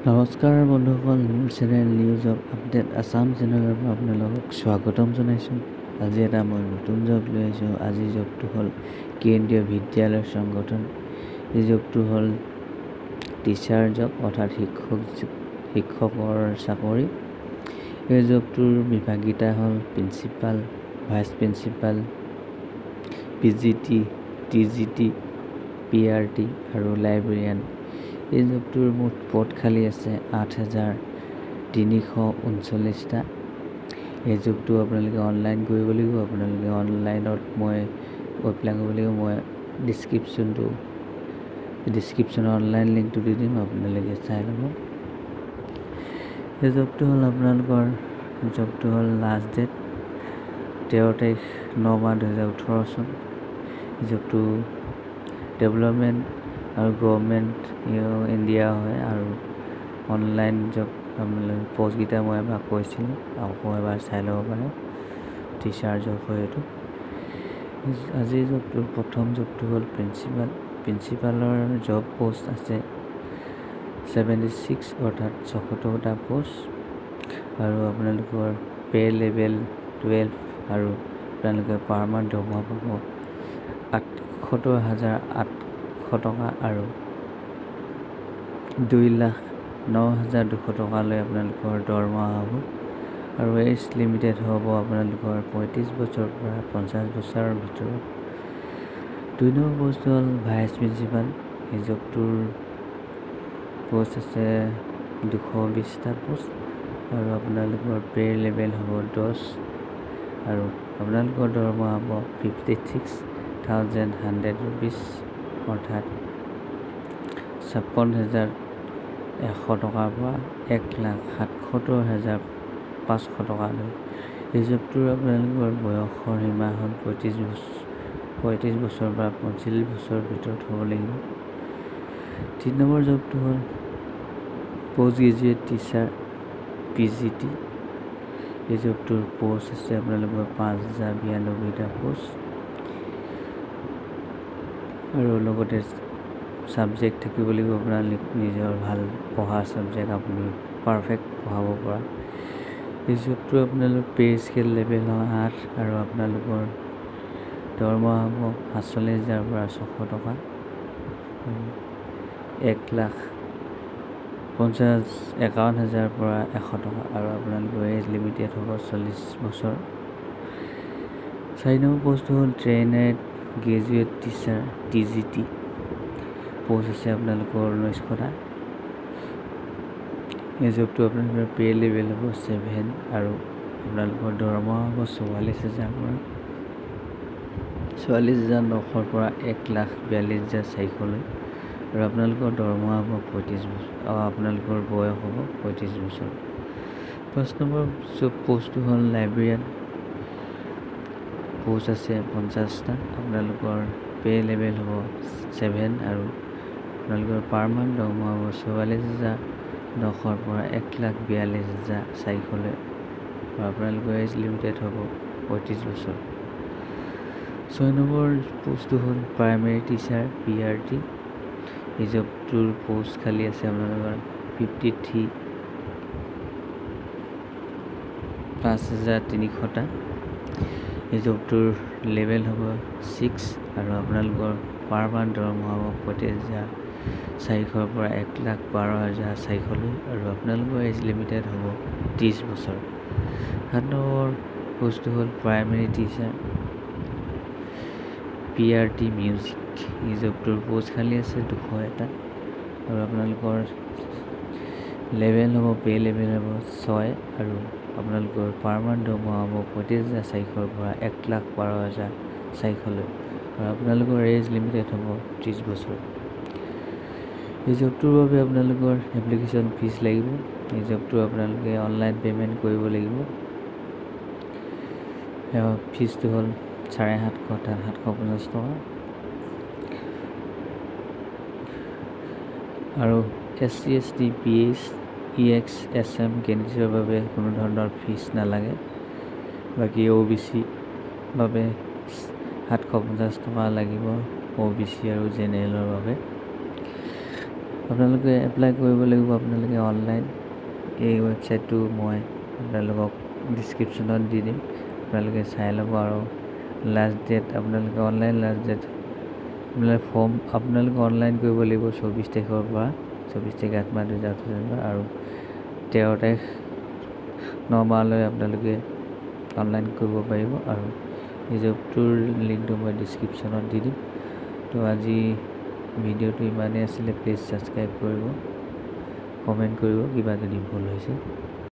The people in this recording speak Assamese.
নমস্কাৰ বন্ধুসকল, মোৰ channel news of update Assam চেনেলৰ পৰা আপোনালোকক স্বাগতম জনাইছোঁ। আজি এটা মই নতুন জব লৈ আহিছোঁ। আজি জবটো হ'ল কেন্দ্ৰীয় বিদ্যালয় সংগঠন। এই জবটো হ'ল টিচাৰ জব, অৰ্থাৎ শিক্ষকৰ চাকৰি। এই জবটোৰ বিভাগকেইটা হ'ল principal, vice principal, PGT, TGT, PRT আৰু লাইব্ৰেৰিয়ান। এই জবটোৰ মুঠ পদ খালী আছে 8,339টা। এই জবটো আপোনালোকে অনলাইন কৰিব লাগিব। আপোনালোকে অনলাইনত মই এপ্লাই কৰিব লাগিব। মই ডিছক্ৰিপশ্যনৰ অনলাইন লিংকটো দি দিম, আপোনালোকে চাই ল'ব। এই জবটো হ'ল লাষ্ট ডেট 13 তাৰিখ 9 মাহ 2018 চন। এই জবটো ডেভেলপমেণ্ট আৰু গভৰ্ণমেণ্ট ইণ্ডিয়া হয় আৰু অনলাইন জব। আপোনালোকে পষ্টকেইটা মই এবাৰ কৈছিলোঁ, আকৌ এবাৰ চাই ল'ব পাৰে। টিচাৰ জব হয় এইটো। আজিৰ জবটোৰ প্ৰথম জবটো হ'ল প্ৰিন্সিপালৰ জব পোষ্ট আছে 76, অৰ্থাৎ 76টা পোষ্ট। আৰু আপোনালোকৰ পে লেভেল 12 আৰু আপোনালোকে পাৰ মান্থ দৰমহা পাব 78,800 টকা আৰু 2,09,200 টকালৈ আপোনালোকৰ দৰমহা হ'ব। আৰু এজ লিমিটেড হ'ব আপোনালোকৰ 35 বছৰৰ পৰা 50 বছৰৰ ভিতৰত। 2 নম্বৰ পোষ্ট হ'ল ভাইচ প্ৰিন্সিপাল। এই জবটোৰ পোষ্ট আছে 220টা পোষ্ট আৰু আপোনালোকৰ পে লেভেল হ'ব 10 আৰু আপোনালোকৰ দৰমহা হ'ব 56,100 ৰুপিজ, অৰ্থাৎ 56,100 টকাৰ পৰা 1,77,500 টকালৈ। এই জবটোৰ আপোনালোকৰ বয়সৰ সীমা হ'ল 35 বছৰৰ পৰা 45 বছৰৰ ভিতৰত হ'ব লাগিব। 3 নম্বৰ জবটো হ'ল পষ্ট গ্ৰেজুৱেট টিচাৰ PGT। এই জবটোৰ পোষ্ট আছে আপোনালোকৰ 5,092টা পোষ্ট আৰু লগতে ছাবজেক্ট থাকিব লাগিব আপোনাৰ নিজৰ ভাল পঢ়া ছাবজেক্ট, আপুনি পাৰফেক্ট পঢ়াব পৰা। এই জবটো আপোনালোক পে স্কেল লেভেল হয় 8 আৰু আপোনালোকৰ দৰমহা হ'ব 47,000 পৰা 600 টকা, 1,51,000 পৰা 100 টকা আৰু আপোনালোকৰ এজ লিমিটেড হ'ব 40 বছৰ। 4 নম্বৰ পোষ্টটো হ'ল ট্ৰেইনাৰ গ্ৰেজুৱেট টিচাৰ TGT। পোষ্ট আছে আপোনালোকৰ 1900টা। এই জবটো আপোনালোকৰ পে লেভেল হ'ব 7 আৰু আপোনালোকৰ দৰমহা হ'ব 44,000 পৰা 44,900 পৰা 1,42,400লৈ আৰু আপোনালোকৰ দৰমহা হ'ব 35 বছৰ। আপোনালোকৰ বয়স হ'ব 35 বছৰ। 5 নম্বৰ পোষ্টটো হ'ল লাইব্ৰেৰিয়ান। পোষ্ট আছে 50টা। আপোনালোকৰ পে লেভেল হ'ব 7 আৰু আপোনালোকৰ পাৰ মান্থ দৰমহা হ'ব 44,900 পৰা 1,42,400লৈ আৰু আপোনালোকৰ এজ লিমিটেড হ'ব 35 বছৰ। 6 নম্বৰ পোষ্টটো হ'ল প্ৰাইমেৰী টিচাৰ PRT। এই জবটোৰ পোষ্ট খালী আছে আপোনালোকৰ 53, 5,300টা। এই জবটোৰ লেভেল হ'ব 6 আৰু আপোনালোকৰ পাৰ মান্থ দৰমহা হ'ব 35,400 পৰা 1,12,400লৈ আৰু আপোনালোকৰ এজ লিমিটেড হ'ব 30 বছৰ। 7 নম্বৰ পোষ্টটো হ'ল প্ৰাইমেৰী টিচাৰ PRT মিউজিক। এই জবটোৰ পোষ্ট খালী আছে 201টা আৰু আপোনালোকৰ লেভেল হ'ব পে লেভেল হ'ব 6 আৰু আপোনালোকৰ পাৰ মান্থ দৰমহা হ'ব 35,400 পৰা 1,12,400লৈ আৰু আপোনালোকৰ এজ লিমিটেড হ'ব 30 বছৰ। এই জবটোৰ বাবে আপোনালোকৰ এপ্লিকেশ্যন ফিজ লাগিব। এই জবটো আপোনালোকে অনলাইন পে'মেণ্ট কৰিব লাগিব। ফিজটো হ'ল 750 তাত 750 টকা আৰু SC ST PH EX SM কেণ্ডিডেটৰ বাবে কোনো ধৰণৰ ফিজ নালাগে। বাকী OBC বাবে 750 টকা লাগিব, OBC আৰু জেনেৰেলৰ বাবে। আপোনালোকে এপ্লাই কৰিব লাগিব। আপোনালোকে অনলাইন এই ৱেবছাইটটো মই আপোনালোকক ডিছক্ৰিপশ্যনত দি দিম, আপোনালোকে চাই ল'ব। আৰু লাষ্ট ডেট আপোনালোকে অনলাইন লাষ্ট ডেট আপোনালোকে অনলাইন কৰিব লাগিব 24 তাৰিখৰ পৰা 24 তাৰিখ 8 মাহ 2025 আৰু 13 তাৰিখ 9 মাহলৈ আপোনালোকে অনলাইন কৰিব পাৰিব। আৰু এই জবটোৰ লিংকটো মই ডিছক্ৰিপশ্যনত দি দিম। তো আজি ভিডিঅ'টো ইমানেই আছিলে। প্লিজ ছাবস্ক্ৰাইব কৰিব, কমেণ্ট কৰিব কিবা যদি ভুল হৈছে।